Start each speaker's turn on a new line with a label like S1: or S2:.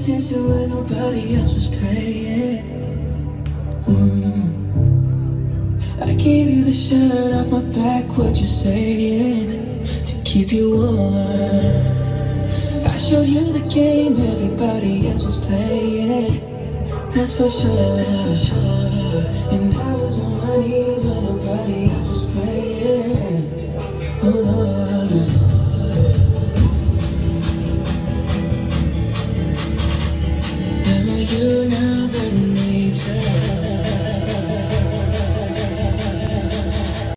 S1: attention when nobody else was paying. I gave you the shirt off my back, what you saying? To keep you warm. I showed you the game everybody else was playing. That's for sure. And I was on my knees when nobody else was praying. Oh Lord. Am I you now that nature?